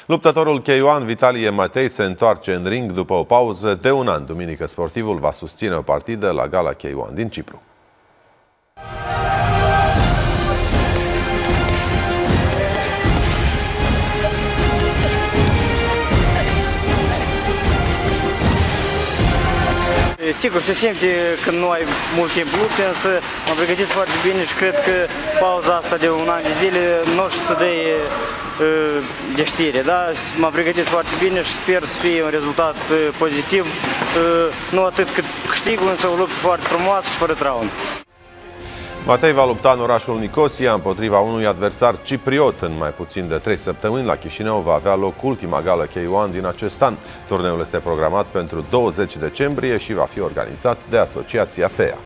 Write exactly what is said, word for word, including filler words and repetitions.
Luptătorul cheioan Vitalie Matei se întoarce în ring după o pauză de un an. Duminică sportivul va susține o partidă la Gala Cheioan din Cipru. Sigur, se simte când nu ai mult timp lupte, însă m-am pregătit foarte bine și cred că pauza asta de un an de zile nu o să dea de știre. Da? M-am pregătit foarte bine și sper să fie un rezultat pozitiv, nu atât cât câștigul, însă o luptă foarte frumoasă și fără traume. Matei va lupta în orașul Nicosia împotriva unui adversar cipriot. În mai puțin de trei săptămâni la Chișinău va avea loc ultima gală cheioan din acest an. Turneul este programat pentru douăzeci decembrie și va fi organizat de Asociația F E A.